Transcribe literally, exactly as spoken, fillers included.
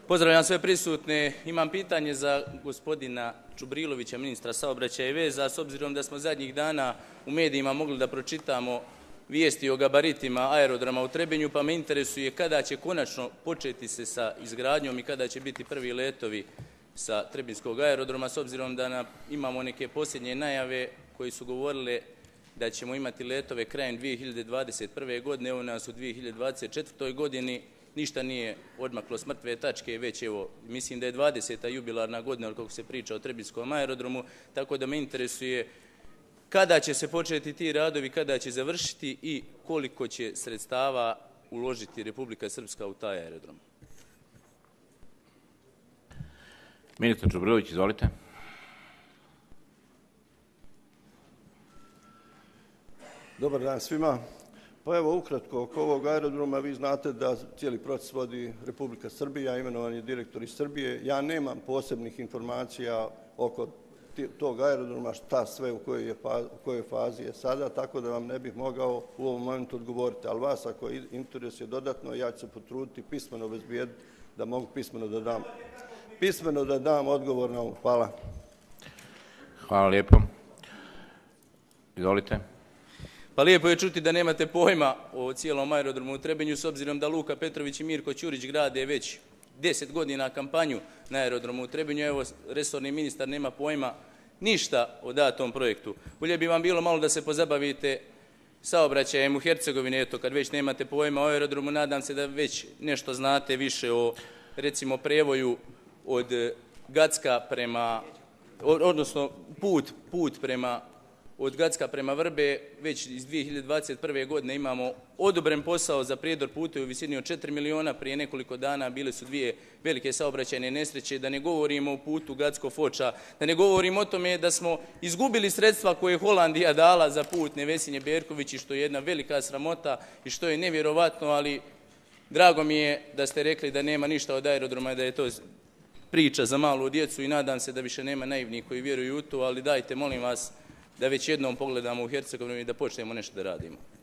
Pozdravljam sve prisutne. Imam pitanje za gospodina Čubrilovića, ministra saobraćaja i veza, s obzirom da smo zadnjih dana u medijima mogli da pročitamo vijesti o gabaritima aerodroma u Trebinju, pa me interesuje kada će konačno početi se sa izgradnjom i kada će biti prvi letovi sa Trebinskog aerodroma, s obzirom da na, imamo neke posljednje najave koji su govorile da ćemo imati letove krajem dvije hiljade dvadeset prve. godine, evo nas u dvije hiljade dvadeset četvrtoj. godini, ništa nije odmaklo s mrtve tačke, već evo, mislim da je dvadeseta jubilarna godina kako se priča o Trebinskom aerodromu, tako da me interesuje kada će se početi ti radovi, kada će završiti i koliko će sredstava uložiti Republika Srpska u taj aerodrom. Ministar Čubrilović, izvolite. Dobar dan svima. Pa evo ukratko oko ovog aerodroma, vi znate da cijeli proces vodi Republika Srbija, imenovan je direktor iz Srbije. Ja nemam posebnih informacija oko tog aerodroma, šta sve u kojoj, je, u kojoj fazi je sada, tako da vam ne bih mogao u ovom momentu odgovoriti. Ali vas, ako interesuje dodatno, ja ću se potruditi pismeno obezbijediti da mogu pismeno da dam, pismeno da dam odgovor na ovo. Hvala. Hvala lijepo. Izvolite. Pa lijepo je čuti da nemate pojma o cijelom aerodromu u Trebinju, s obzirom da Luka Petrović i Mirko Ćurić grade već deset godina kampanju na aerodromu u Trebinju. Evo, resorni ministar nema pojma ništa o datom projektu. Bolje bi vam bilo malo da se pozabavite saobraćajem u Hercegovini, eto, kad već nemate pojma o aerodromu, nadam se da već nešto znate više o, recimo, prevoju od Gacka prema, odnosno put, put prema od Gacka prema Vrbe. Već iz dvije hiljade dvadeset prve. godine imamo odobren posao za prijedor puta u visini od četiri miliona. Prije nekoliko dana bile su dvije velike saobraćajne nesreće. Da ne govorimo o putu Gacko-Foča, da ne govorimo o tome da smo izgubili sredstva koje je Holandija dala za put Nevesinje Berković, i što je jedna velika sramota i što je nevjerovatno, ali drago mi je da ste rekli da nema ništa od aerodroma i da je to priča za malu djecu, i nadam se da više nema naivnih koji vjeruju u to, ali dajte, molim vas, da već jednom pogledamo u Hercegovinu i da počnemo nešto da radimo.